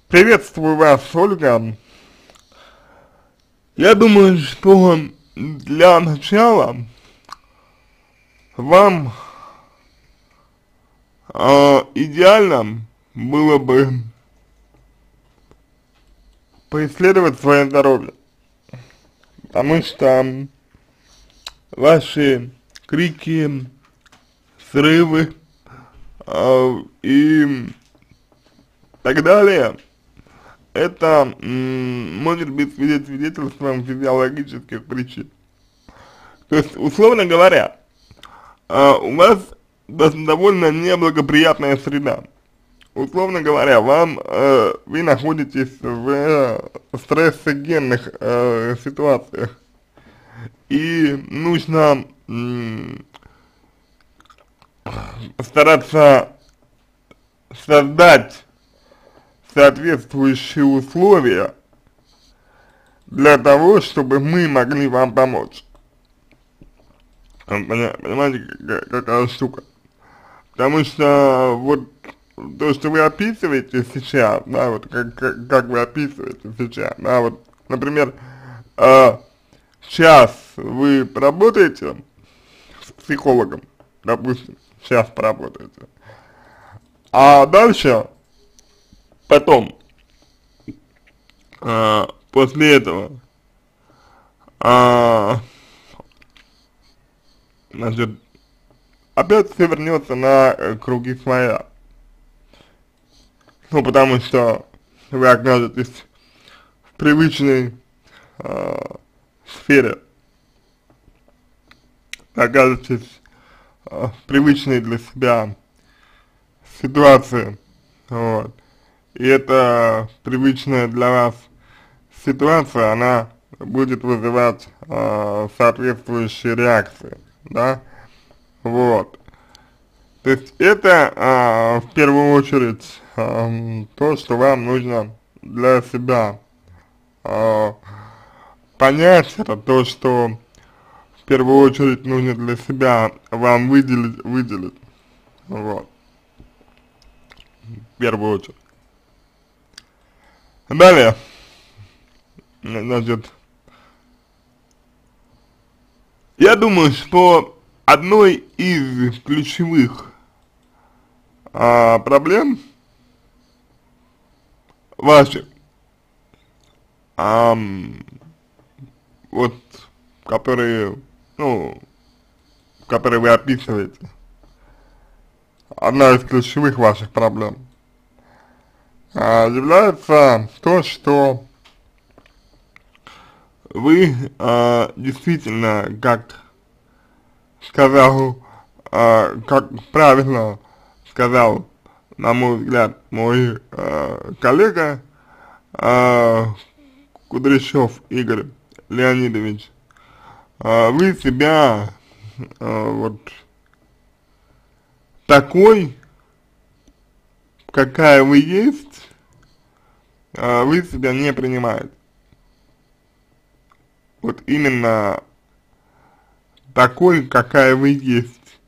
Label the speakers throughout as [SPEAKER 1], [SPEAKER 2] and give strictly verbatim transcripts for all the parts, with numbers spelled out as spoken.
[SPEAKER 1] Приветствую вас, Ольга. Я думаю, что для начала вам э, идеально было бы поисследовать свое здоровье, потому что ваши крики, срывы э, и так далее, это м, может быть свидетель- свидетельством физиологических причин. То есть, условно говоря, э, у вас дос- довольно неблагоприятная среда. Условно говоря, вам, э, вы находитесь в э, стрессогенных э, ситуациях, и нужно м, стараться создать соответствующие условия для того, чтобы мы могли вам помочь. Э, поня- Понимаете, какая, какая штука? Потому что вот то, что вы описываете сейчас, да, вот как, как, как вы описываете сейчас, да, вот, например, э, сейчас вы поработаете с психологом, допустим, сейчас поработаете, а дальше, потом, э, после этого, э, значит, опять все вернется на э, круги своя. Ну, потому что вы окажетесь в привычной э, сфере, окажетесь э, в привычной для себя ситуации, вот. И эта привычная для вас ситуация, она будет вызывать э, соответствующие реакции, да, вот. То есть это э, в первую очередь э, то, что вам нужно для себя э, понять, это то, что в первую очередь нужно для себя вам выделить, выделить, вот, в первую очередь. Далее, значит, я думаю, что одной из ключевых а, проблем ваших, ам, вот, которые, ну, которые вы описываете, одна из ключевых ваших проблем, а, является то, что вы а, действительно, как сказал, а, как правильно сказал, на мой взгляд, мой а, коллега а, Кудряшов Игорь Леонидович, а, вы себя а, вот такой, какая вы есть, а, вы себя не принимаете. Вот именно такой, какая вы есть.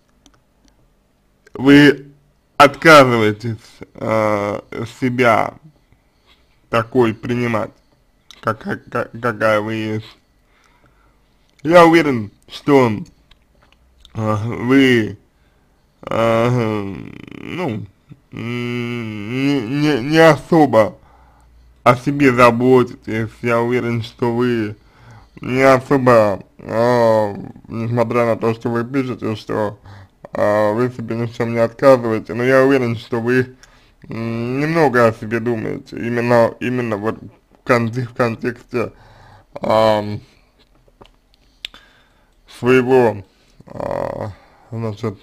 [SPEAKER 1] Вы отказываетесь э, себя такой принимать, как, как, какая вы есть. Я уверен, что э, вы, э, ну, не, не, не особо о себе заботитесь. Я уверен, что вы не особо, э, несмотря на то, что вы пишете, что э, вы себе ни в чем не отказываете, но я уверен, что вы м, немного о себе думаете, именно, именно вот в, конте в контексте э, своего, э, значит,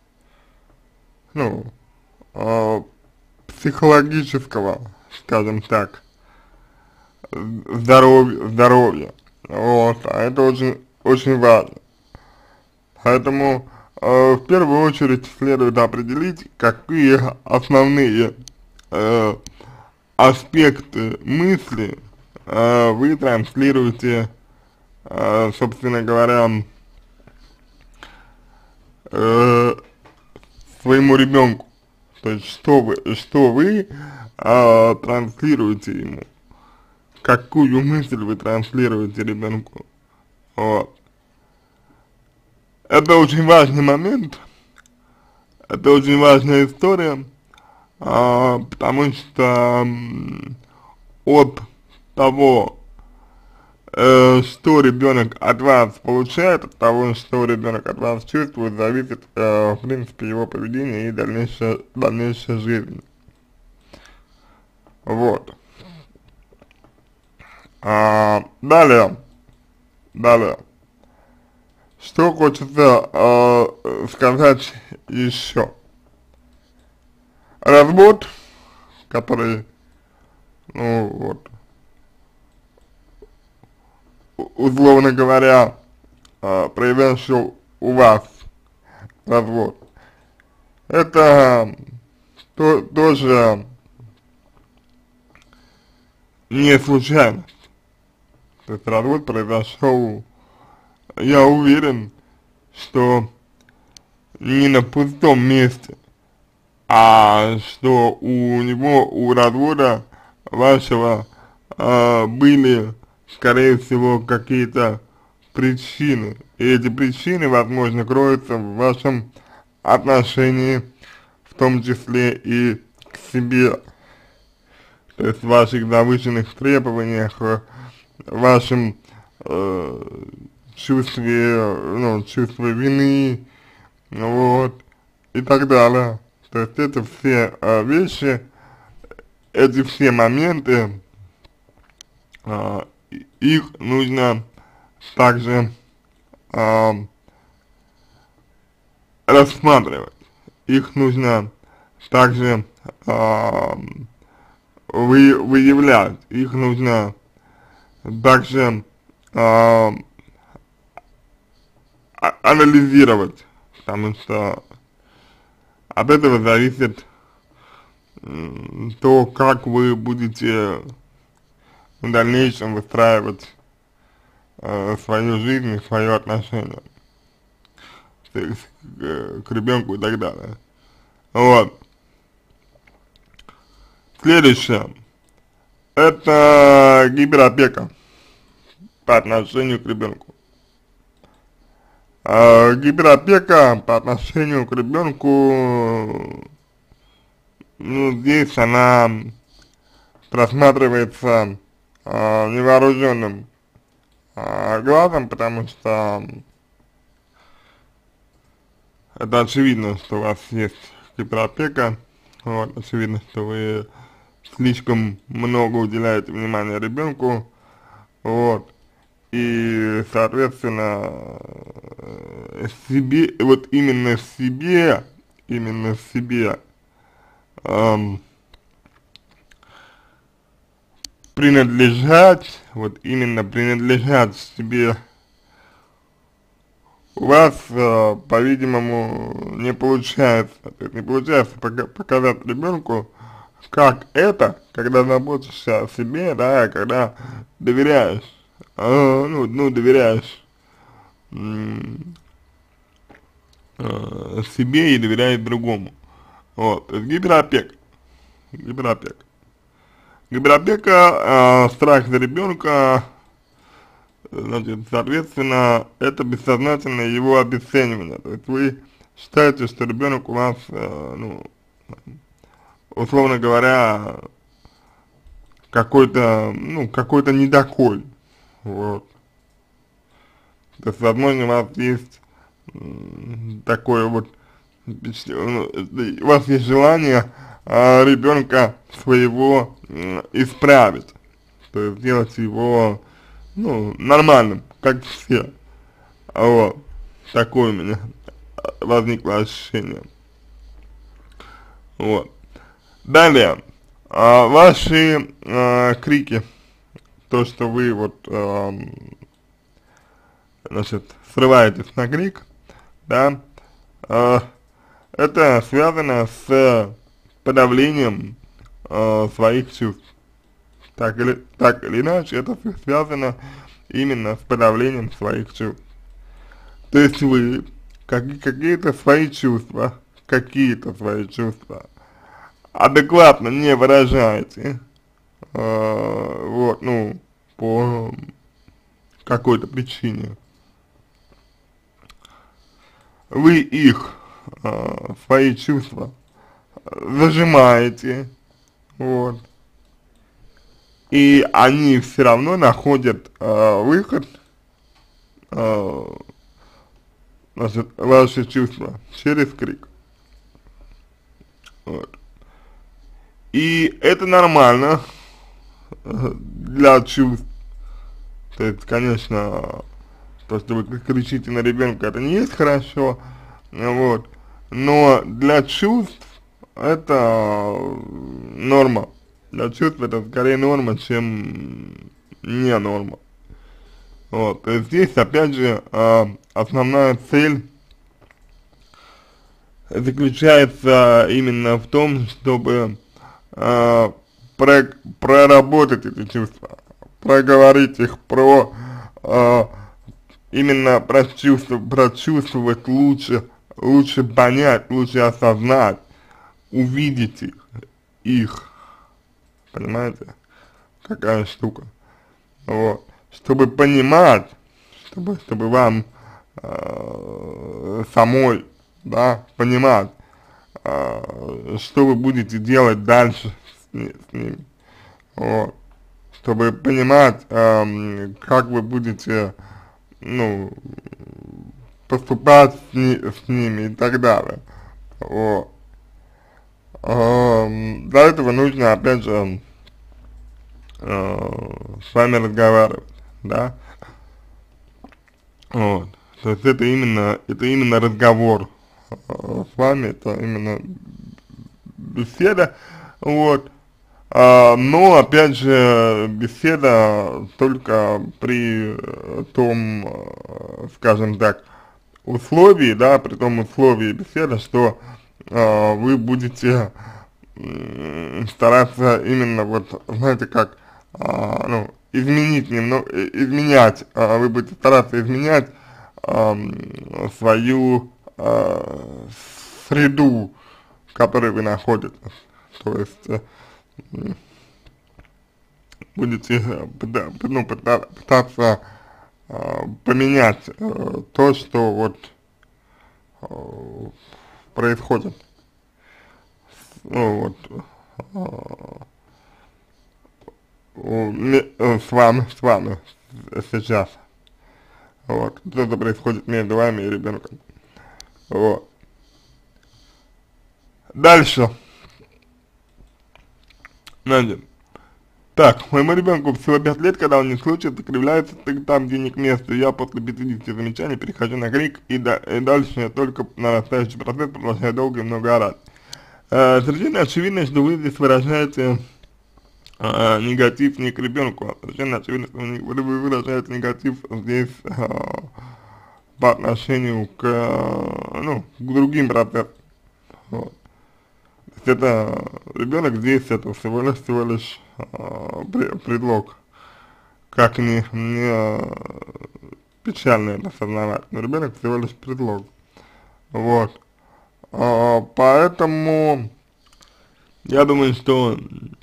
[SPEAKER 1] ну, э, психологического, скажем так, здоровья, здоровья, вот, а это очень, очень важно. Поэтому э, в первую очередь следует определить, какие основные э, аспекты мысли э, вы транслируете, э, собственно говоря, э, своему ребенку. То есть, что вы, что вы э, транслируете ему, какую мысль вы транслируете ребенку. Вот. Это очень важный момент, это очень важная история, а, потому что м, от того, э, что ребенок от вас получает, от того, что ребенок от вас чувствует, зависит, э, в принципе, его поведение и дальнейшая, дальнейшая жизнь. Вот. А, далее, далее. Что хочется э, сказать еще? Развод, который, ну вот, условно говоря, э, произошел у вас развод, это то, тоже не случайность. То есть развод произошел, я уверен, что не на пустом месте, а что у него, у развода вашего э, были, скорее всего, какие-то причины. И эти причины, возможно, кроются в вашем отношении, в том числе и к себе. То есть в ваших завышенных требованиях, в вашем э, чувстве, ну, чувстве вины, вот, и так далее. То есть это все э, вещи, эти все моменты, э, их нужно также э, рассматривать, их нужно также э, вы, выявлять, их нужно также э, анализировать, потому что от этого зависит то, как вы будете в дальнейшем выстраивать э, свою жизнь, свое отношение к, к, к ребенку и так далее. Вот. Следующее. Это гиперопека по отношению к ребенку. А, гиперопека по отношению к ребенку, ну, здесь она просматривается а, невооруженным а, глазом, потому что это очевидно, что у вас есть гиперопека, вот, очевидно, что вы слишком много уделяете внимания ребенку, вот, и, соответственно, себе, вот именно себе, именно себе эм, принадлежать, вот именно принадлежать себе у вас, э, по-видимому, не получается, то есть не получается пока показать ребенку, как это, когда заботишься о себе, да, когда доверяешь, э, ну, ну, доверяешь э, себе и доверяешь другому. Вот, то есть гиперопека, гиперопека. Гиперопека, э, страх за ребенка, значит, соответственно, это бессознательное его обесценивание. То есть вы считаете, что ребенок у вас, э, ну, условно говоря, какой-то, ну, какой-то недоколь, вот. То есть, возможно, у вас есть такое вот, у вас есть желание а, ребенка своего э, исправить, то есть сделать его, ну, нормальным, как все, вот, такое у меня возникло ощущение, вот. Далее, а, ваши а, крики, то, что вы вот, а, значит, срываетесь на крик, да, а, это связано с подавлением а, своих чувств. Так или, так или иначе, это связано именно с подавлением своих чувств. То есть вы как, какие-то свои чувства, какие-то свои чувства адекватно не выражаете, э, вот, ну, по какой-то причине, вы их, э, свои чувства зажимаете, вот, и они все равно находят э, выход, э, значит, ваши чувства через крик. Вот. И это нормально э, для чувств. То есть, конечно, то, что вы кричите на ребенка, это не есть хорошо, вот. Но для чувств это норма. Для чувств это скорее норма, чем не норма. Вот. То есть здесь, опять же, э, основная цель заключается именно в том, чтобы э, про, проработать эти чувства, проговорить их, про э, именно прочувствовать, прочувствовать лучше, лучше понять, лучше осознать, увидеть их, их, понимаете, какая штука, вот, чтобы понимать, чтобы, чтобы вам э, самой, да, понимать, э, что вы будете делать дальше с, с ними, вот, чтобы понимать, э, как вы будете, ну, поступать с, ни, с ними и так далее, вот. Э, для этого нужно, опять же, э, с вами разговаривать, да, вот. То есть это именно, это именно разговор э, с вами, это именно беседа, вот, а, но, опять же, беседа только при э, том, э, скажем так, условии, да, при том условии беседы, что э, вы будете э, стараться именно, вот, знаете, как, э, ну, изменить немного, изменять, э, вы будете стараться изменять э, свою э, среду, в которой вы находитесь, то есть э, будете э, пыта, ну, пыта, пытаться э, поменять э, то, что вот э, происходит, ну, вот, э, с вами, с вами сейчас, вот, что-то происходит между вами и ребенком, вот. Дальше, значит, так, моему ребенку всего пять лет, когда он не случится, кривляется там, где не к месту, я после пятидесяти замечаний перехожу на крик, и, да, и дальше я только нарастающий процесс продолжаю долго и много орать. Э, совершенно очевидно, что вы здесь выражаете э, негатив не к ребенку, а совершенно очевидно, что вы, вы выражаете негатив здесь э, по отношению к, э, ну, к другим процессам. Вот. То есть это ребенок здесь, это всего лишь, всего лишь э, предлог, как не, не печально это осознавать, но ребенок всего лишь предлог, вот, а, поэтому я думаю, что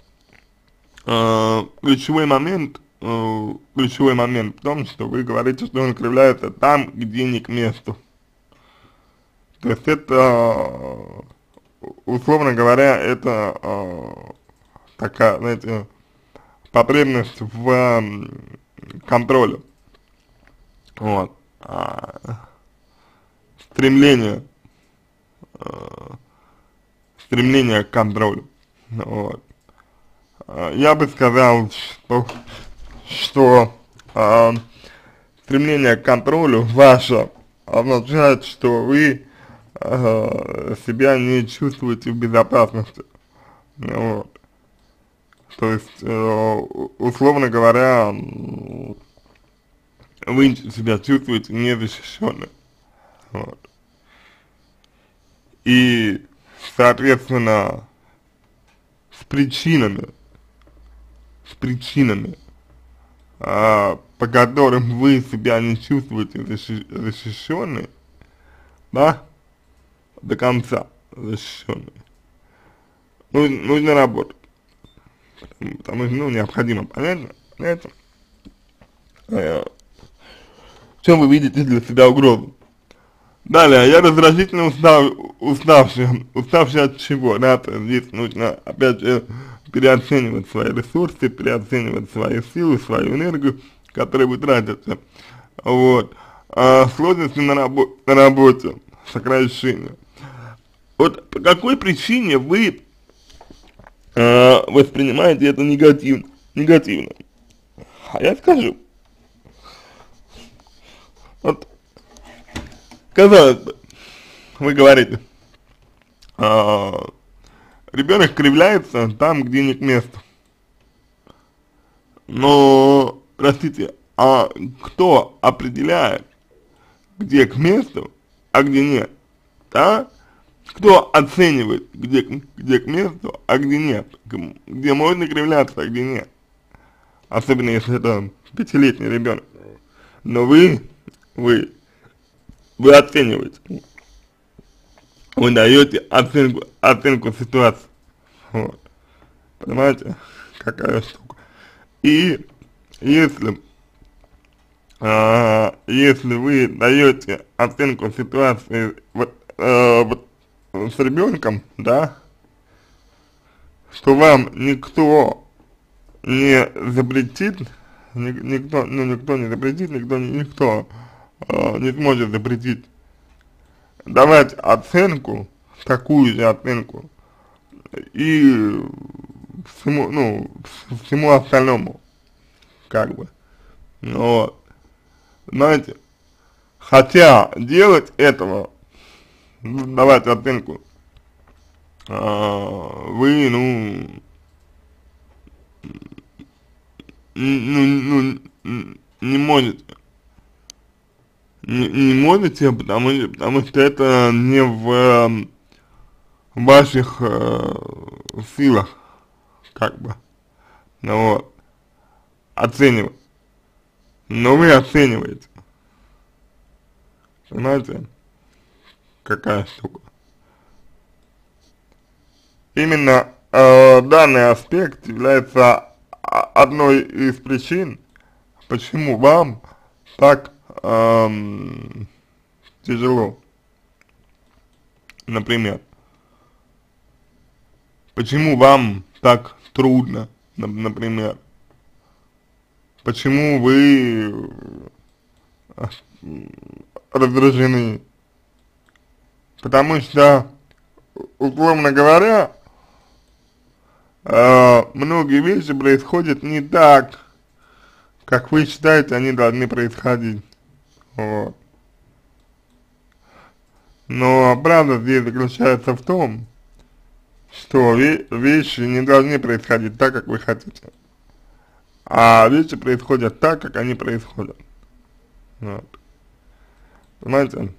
[SPEAKER 1] э, ключевой момент, э, ключевой момент в том, что вы говорите, что он кривляется там, где не к месту, то есть это, условно говоря, это э, такая, знаете, потребность в э, контроле, вот, а, стремление, э, стремление к контролю, вот. А, я бы сказал, что, что э, стремление к контролю ваше означает, что вы э, себя не чувствуете в безопасности, вот. То есть, э, условно говоря, вы себя чувствуете незащищенным, вот. И, соответственно, с причинами, с причинами, а, по которым вы себя не чувствуете защи защищенной, да, до конца защищенной, нужно, нужно работать, потому что, ну, необходимо, понятно, понятно, э, в чем вы видите для себя угрозу. Далее, я раздражительно устав, уставший, уставший от чего, да, то есть здесь нужно, опять же, переоценивать свои ресурсы, переоценивать свои силы, свою энергию, которые вы тратите, вот, а сложности на, рабо на работе, сокращение. Вот по какой причине вы э, воспринимаете это негативно, негативно? А я скажу. Вот, казалось бы, вы говорите, э, ребенок кривляется там, где не к месту. Но, простите, а кто определяет, где к месту, а где нет? Да? Кто оценивает, где, где к месту, а где нет? Где можно кривляться, а где нет? Особенно если это пятилетний ребенок. Но вы, вы, вы оцениваете. Вы даете оценку, оценку ситуации. Вот. Понимаете, какая штука. И если, а, если вы даете оценку ситуации вот, а, вот с ребенком, да, что вам никто не запретит, ни, никто, ну никто не запретит, никто, никто э, не сможет запретить давать оценку, такую же оценку, и всему, ну, всему остальному, как бы, ну, вот, знаете, хотя делать этого, давать оценку, а, вы, ну, ну, ну, не можете, не, не можете, потому, потому что это не в ваших э, силах, как бы, ну вот, оценивать, но вы оцениваете, понимаете, какая штука. Именно э, данный аспект является одной из причин, почему вам так эм, тяжело. Например, почему вам так трудно, например, почему вы раздражены, потому что, условно говоря, Uh, многие вещи происходят не так, как вы считаете, они должны происходить. Вот. Но правда здесь заключается в том, что ве вещи не должны происходить так, как вы хотите, а вещи происходят так, как они происходят. Вот. Понимаете,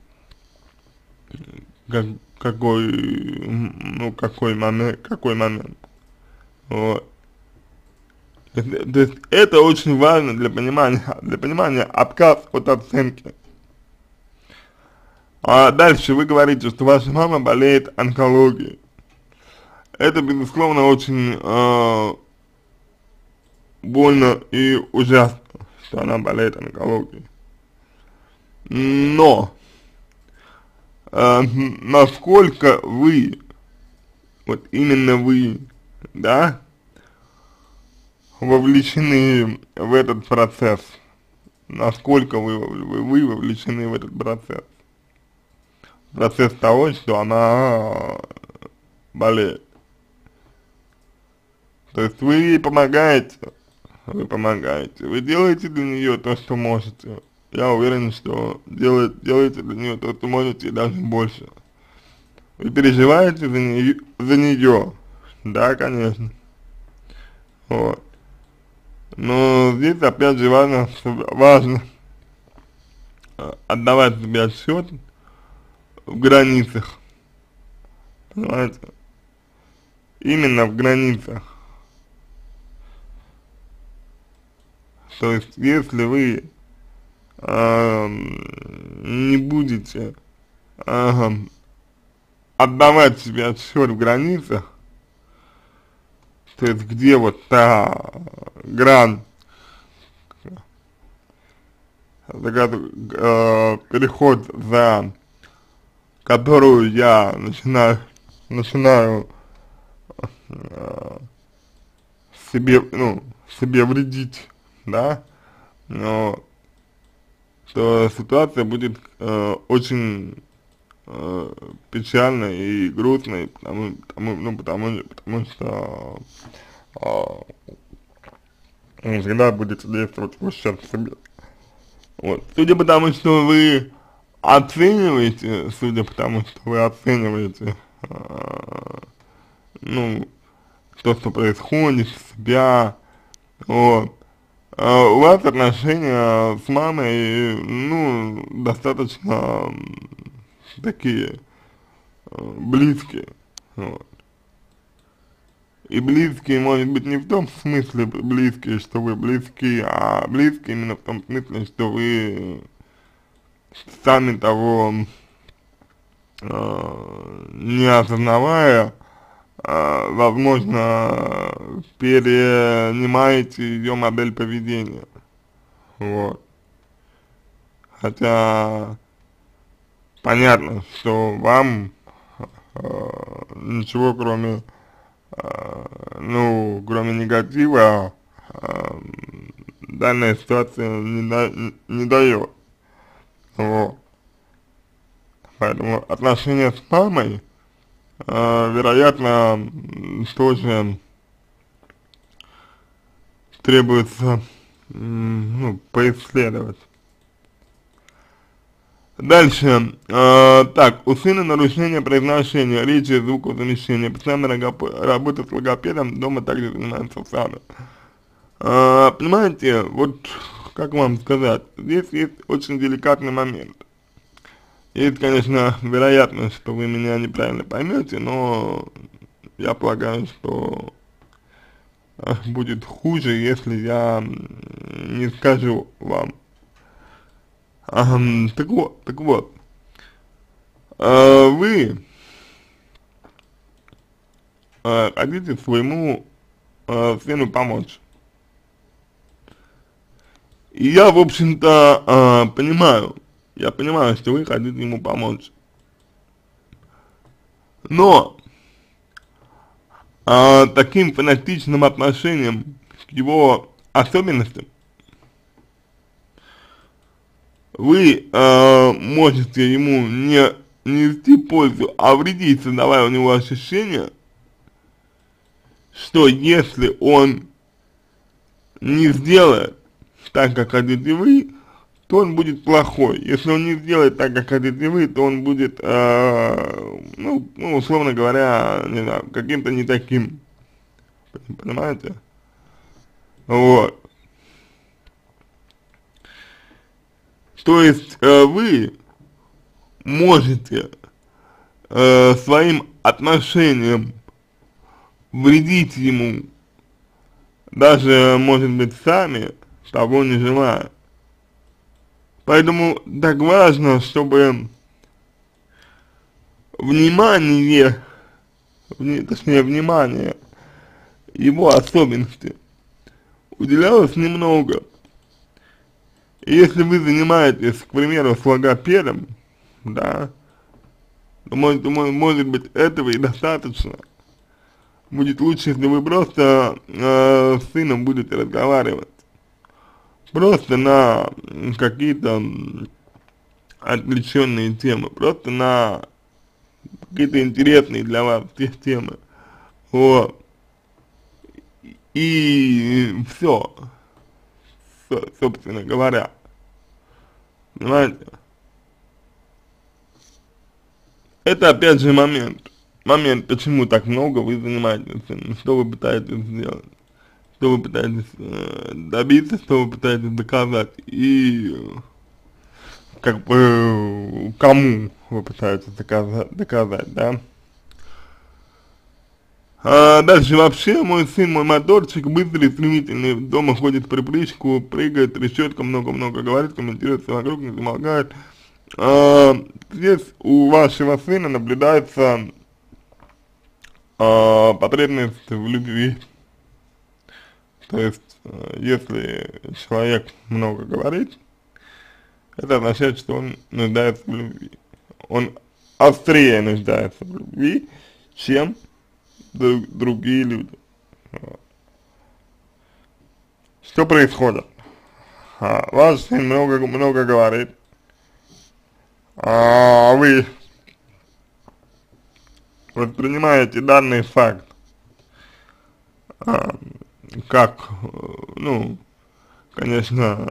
[SPEAKER 1] как, какой, ну, какой момент, какой момент. Вот. То есть это очень важно для понимания, для понимания отказ от оценки. А дальше вы говорите, что ваша мама болеет онкологией. Это, безусловно, очень э, больно и ужасно, что она болеет онкологией. Но э, насколько вы, вот именно вы, да, вовлечены в этот процесс, насколько вы, вы, вы вовлечены в этот процесс, процесс того, что она болеет. То есть вы ей помогаете, вы помогаете, вы делаете для нее то, что можете. Я уверен, что делаете, делаете для нее то, что можете, и даже больше. Вы переживаете за нее, за нее, да, конечно. Вот. Но здесь опять же важно, важно отдавать себе отсчет в границах, понимаете, именно в границах. То есть, если вы э, не будете э, отдавать себе отсчет в границах, То есть где вот та грань, за, э, переход, за которую я начинаю, начинаю э, себе, ну, себе вредить, да, но то ситуация будет э, очень э, печальной и грустной, потому, потому, ну, потому, потому что э, он всегда будет действовать в ущерб себе. Вот. Судя по тому, что вы оцениваете, судя по тому, что вы оцениваете, э, ну, то, что происходит, себя, вот, а у вас отношения с мамой, ну, достаточно такие э, близкие, вот. И близкие, может быть, не в том смысле близкие, что вы близки, а близкие именно в том смысле, что вы сами того э, не осознавая, э, возможно, перенимаете ее модель поведения, вот. Хотя понятно, что вам э, ничего кроме, э, ну, кроме негатива э, данная ситуация не, да, не, не дает, вот. Поэтому отношения с мамой, э, вероятно, тоже требуется, ну, поисследовать. Дальше, э, так, у сына нарушение произношения, речи, звукозамещения, постоянно работа с логопедом, дома также занимается садом. Э, понимаете, вот, как вам сказать, здесь есть очень деликатный момент. Есть, конечно, вероятность, что вы меня неправильно поймете, но я полагаю, что будет хуже, если я не скажу вам. Um, так вот, так вот, uh, вы uh, хотите своему uh, сыну помочь. И я, в общем-то, uh, понимаю, я понимаю, что вы хотите ему помочь. Но uh, таким фанатичным отношением к его особенностям вы э, можете ему не нести пользу, а вредить, создавая у него ощущение, что если он не сделает так, как хотите вы, то он будет плохой. Если он не сделает так, как хотите вы, то он будет, э, ну, ну, условно говоря, не знаю, каким-то не таким. Понимаете? Вот. То есть э, вы можете э, своим отношением вредить ему, даже, может быть, сами, того не желая. Поэтому так важно, чтобы внимание, вне, точнее, внимание его особенности уделялось немного. Если вы занимаетесь, к примеру, с логопедом, да, то может, может быть этого и достаточно. Будет лучше, если вы просто э, с сыном будете разговаривать. Просто на какие-то отвлеченные темы, просто на какие-то интересные для вас темы. Вот. И все. Собственно говоря, понимаете, это опять же момент, момент, почему так много вы занимаетесь, что вы пытаетесь сделать, что вы пытаетесь э, добиться, что вы пытаетесь доказать, и как бы кому вы пытаетесь доказать, доказать, да. А дальше вообще мой сын, мой моторчик быстрый, стремительный, дома ходит в припрыжку, прыгает, трещотка, много-много говорит, комментирует все вокруг, не замолкает. А, здесь у вашего сына наблюдается а, потребность в любви, То есть, э, если человек много говорит, это означает, что он нуждается в любви. Он острее нуждается в любви, чем друг, другие люди. Вот. Что происходит? А, ваш сын много, много говорит, а вы воспринимаете данный факт а, как, ну, конечно,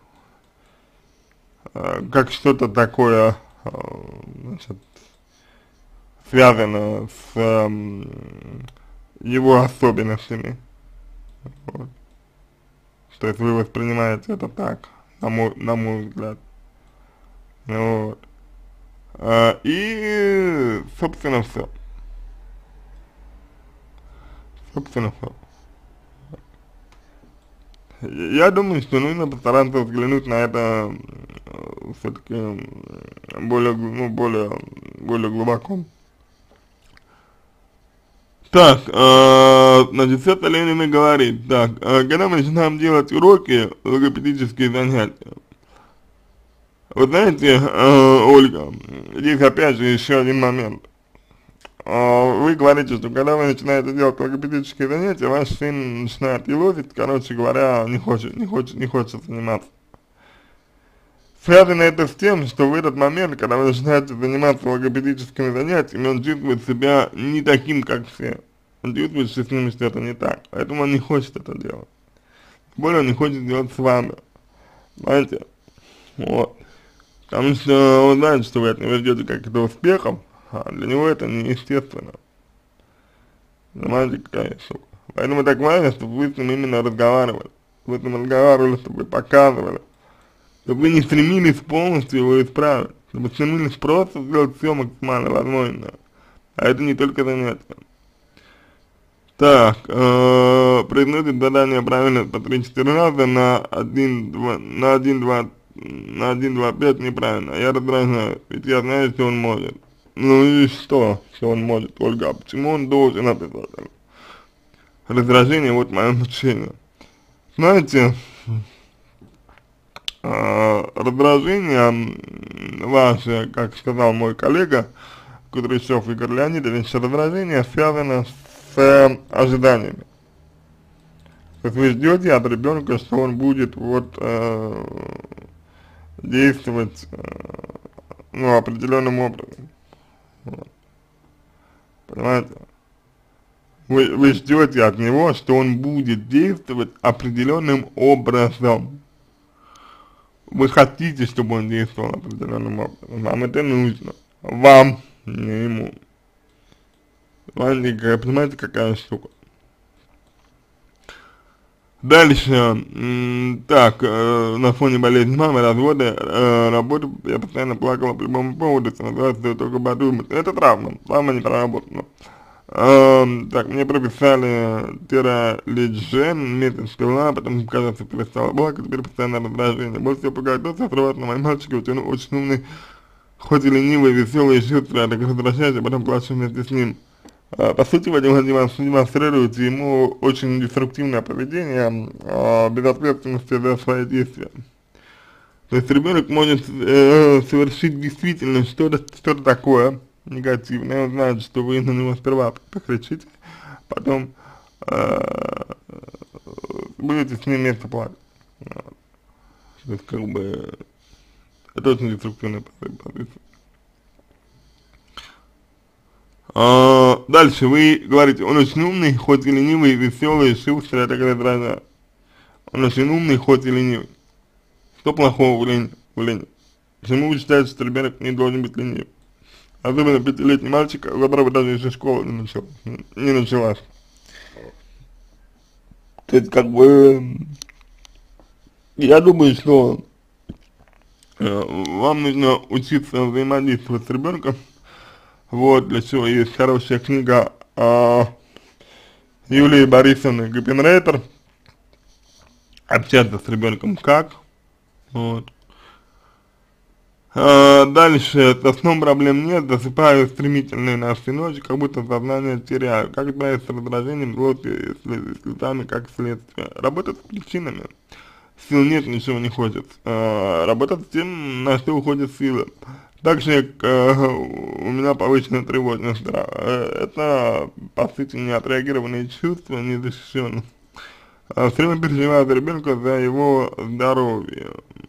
[SPEAKER 1] а, как что-то такое, а, значит, связано с а, его особенностями. Вот. То есть вы воспринимаете это так, на мой, на мой взгляд. Вот. А, и, собственно, все. Собственно, все. Я думаю, что нужно постараться взглянуть на это все-таки более, ну, более, более глубоко. Так, э, значит, это Ленина говорит, так, э, когда мы начинаем делать уроки, логопедические занятия, вы знаете, э, Ольга, здесь опять же еще один момент. Э, вы говорите, что когда вы начинаете делать логопедические занятия, ваш сын начинает елозить, короче говоря, не хочет, не хочет, не хочет заниматься. Связано это с тем, что в этот момент, когда вы начинаете заниматься логопедическими занятиями, он чувствует себя не таким, как все. Он чувствует, что с ним что-то не так. Поэтому он не хочет это делать. Тем более он не хочет делать с вами. Понимаете? Вот. Потому что он знает, что вы от него ждете каких-то успехов, а для него это неестественно. Понимаете, какая штука. Поэтому так важно, чтобы вы с ним именно разговаривали. Вы с ним разговаривали, чтобы вы показывали. Чтобы вы не стремились полностью его исправить, чтобы вы стремились просто сделать все максимально возможное. А это не только занятие. Так, э, произносит задание правильно по три-четыре раза, на один, два, на один, два, на один, два, пять неправильно. Я раздражаю, ведь я знаю, что он может. Ну и что, что он может, Ольга, а почему он должен написать? Раздражение, вот мое мучение. Знаете, Uh, раздражение ваше, как сказал мой коллега Кудряшов Игорь Леонидович, раздражение связано с э, ожиданиями. То есть вы ждете от ребенка, что он будет вот э, действовать э, ну, определенным образом. Вот. Понимаете? Вы, вы ждете от него, что он будет действовать определенным образом. Вы хотите, чтобы он действовал определенным образом. Вам это нужно. Вам, не ему. Понимаете, понимаете, какая штука? Дальше, так, э, на фоне болезни мамы, развода, э, работы, я постоянно плакала по любому поводу, это называется только подумать. Это травма, травма не проработана. Э, так, мне прописали тиролиджен, месяц пила, потом, кажется, перестала плакать, теперь постоянно раздражение. Больше всего пугает то, что отрываться на мои мальчики, ведь он очень умный, хоть и ленивый, веселый и шустрый, а так раздражаюсь, а потом плачу вместе с ним. Uh, по сути, вы демонстрируете ему очень деструктивное поведение, uh, без ответственности за свои действия. То есть ребенок может э, совершить действительно что-то что такое негативное, он знает, что вы на него сперва покричите, потом э, будете с ним вместе плакать. Вот. То есть как бы это очень деструктивная позиция. А, дальше вы говорите, он очень умный, хоть и ленивый, веселый, шустрый, это говорит раза. Он очень умный, хоть и ленивый. Что плохого в Лене? В Лене? Почему вы считаете, что ребенок не должен быть ленивым? Особенно пятилетний мальчик, у которого даже еще школа не началась. Не началась. То есть, как бы, я думаю, что э, вам нужно учиться взаимодействовать с ребенком. Вот, для чего есть хорошая книга э, Юлии Борисовны Гапенрейтер «Общаться с ребенком как». Вот. А, дальше, со сном проблем нет, засыпаю стремительно на всю ночь, как будто сознание теряю. Как справиться с раздражением, злостью и слезами, как следствие? Работать с причинами. Сил нет, ничего не хочется. А, работать с тем, на что уходят силы. Также как, э, у меня повышенная тревожность. Да, э, это, по сути, неотреагированные чувства, незащищенность. А, все время переживаю за ребенка, за его здоровье.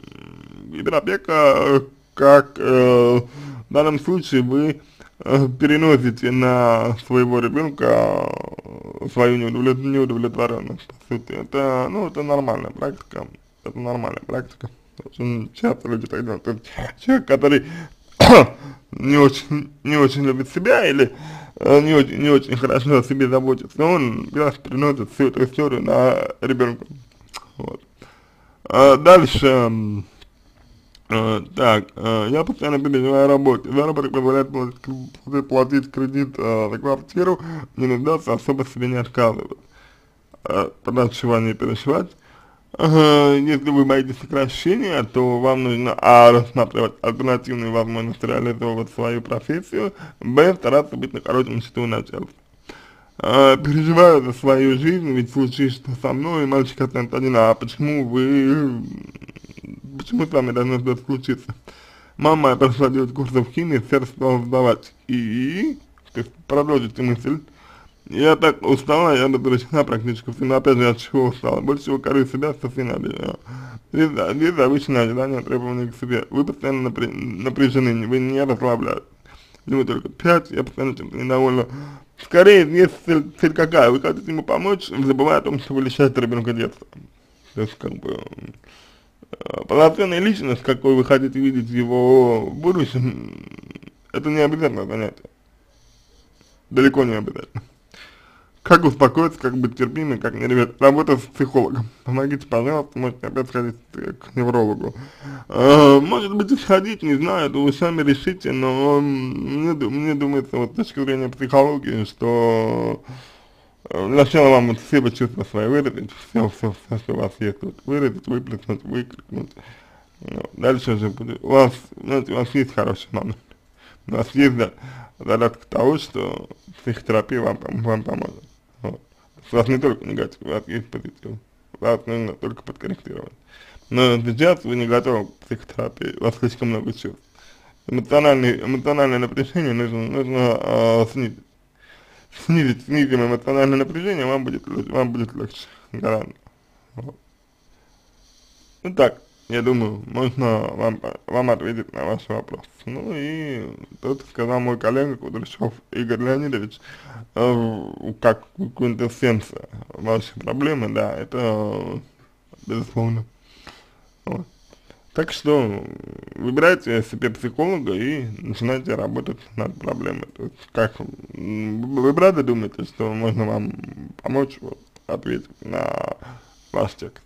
[SPEAKER 1] Гиперопека, как э, в данном случае вы э, переносите на своего ребенка э, свою неудовлет, неудовлетворенность, по сути. Это, ну, это нормальная практика, это нормальная практика. Очень часто люди так делают. То есть человек, который не очень, не очень любит себя или э, не, очень, не очень хорошо о себе заботится, он раз переносит всю эту историю на ребенка. Вот. А дальше, э, так, э, я постоянно переживаю о работе. Заработок позволяет платить, платить кредит э, за квартиру, не нуждаться, особо себе не отказывать. Э, тогда чего не переживать. Ага, если вы боитесь сокращения, то вам нужно а. рассматривать альтернативные возможности реализовывать свою профессию, б. стараться быть на хорошем счету начальства. А, переживаю за свою жизнь, ведь случилось что со мной, и мальчик останется один, а почему вы, почему с вами должно что-то случиться? Мама моя прошла делать курсы в химии, сердце стало сдавать, и, то есть продолжите мысль. Я так устала, я разрушена практически всем, но опять же от чего устала, больше всего корю себя, совсем обижена. Здесь, здесь завышенное ожидание, требования к себе, вы постоянно напря напряжены, вы не расслабляетесь, вы только пять, я постоянно чем-то недовольна. Скорее, есть цель, цель какая, вы хотите ему помочь, забывая о том, что вы лишаете ребенка детства. То есть, как бы, э, полноценная личность, какой вы хотите видеть в его будущем, это не обязательно занятие, далеко не обязательно. Как успокоиться, как быть терпимым, как не реветь. Работа с психологом. Помогите, пожалуйста, можете опять сходить к неврологу. А, может быть, сходить, не знаю, это вы сами решите, но мне, мне думается, вот с точки зрения психологии, что сначала вам вот все чувства свои выразить, все, все, все, что у вас есть, вот, выразить, выплеснуть, выкрикнуть. Ну, дальше уже будет. У вас, знаете, у вас есть хороший момент. У вас есть задаток того, что психотерапия вам, вам поможет. Вот. У вас не только негатив, у вас есть позитив. Вас нужно только подкорректировать. Но сейчас вы не готовы к психотерапии, у вас слишком много чувств. Эмоциональное, эмоциональное напряжение нужно, нужно э, снизить. Снизить, снизим эмоциональное напряжение, вам будет, вам будет легче, гораздо. Вот. Ну так, я думаю, можно вам, вам ответить на ваш вопрос. Ну и тут сказал мой коллега Кудряшов Игорь Леонидович, э, как квинтэссенция вашей проблемы, да, это безусловно. Вот. Так что выбирайте себе психолога и начинайте работать над проблемой. То есть как вы правда думаете, что можно вам помочь вот, ответить на ваш текст?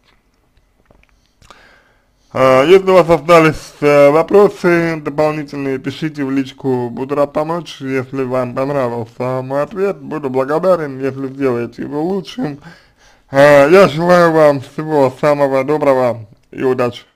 [SPEAKER 1] Если у вас остались э, вопросы дополнительные, пишите в личку, буду рад помочь. Если вам понравился мой ответ, буду благодарен, если сделаете его лучшим. Э, я желаю вам всего самого доброго и удачи.